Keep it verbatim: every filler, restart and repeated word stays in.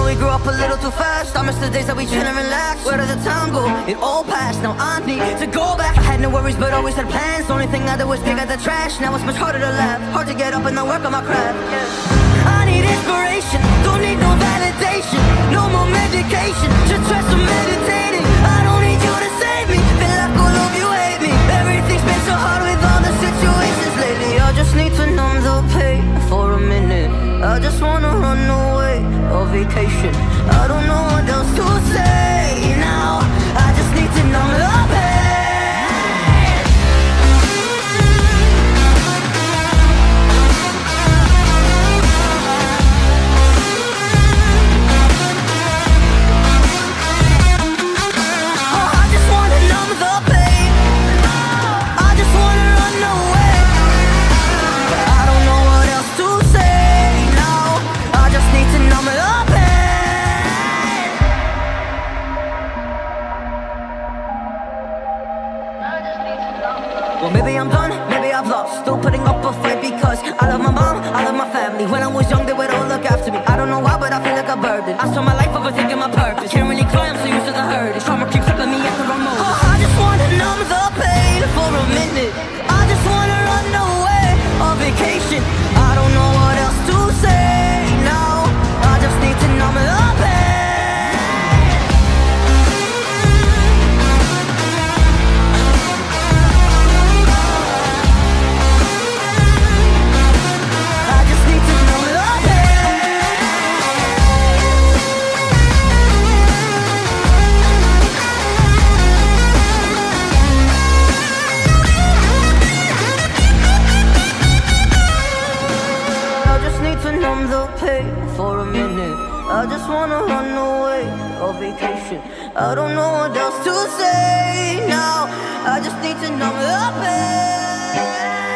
we grew up a little too fast. I miss the days that we chill and relax. Where did the time go? It all passed, now I need to go back. I had no worries but always had plans. The only thing I did was pick out the trash. Now it's much harder to laugh, hard to get up and then work on my craft. Yeah. I need inspiration, don't need no validation. No more medication, just try some meditating. I don't need you to save me, feel like all of you hate me. Everything's been so hard with all the situations lately. I just need to numb the pain for a minute. I just wanna run away on vacation. I don't know what else to say now. I just need to numb the pain. Oh, I just wanna numb the pain. I just wanna run away. I don't know what else to say now. I just need to numb the pain. Well, maybe I'm done, maybe I've lost. Still putting up a fight because I love my mom, I love my family. When I was young, they would all look after me. I don't know why, but I feel like a burden. I saw my life overthinking my purpose. Can't really cry, I'm so used to the hurt. Trauma keeps up at me after I'm over. Oh, I just wanna numb the pain for a minute. I just wanna run away on vacation. I don't know what else to say now. I just need to numb the pain. I just need to numb the I just need to numb the pain for a minute. I just wanna run away on vacation. I don't know what else to say now. I just need to numb the pain.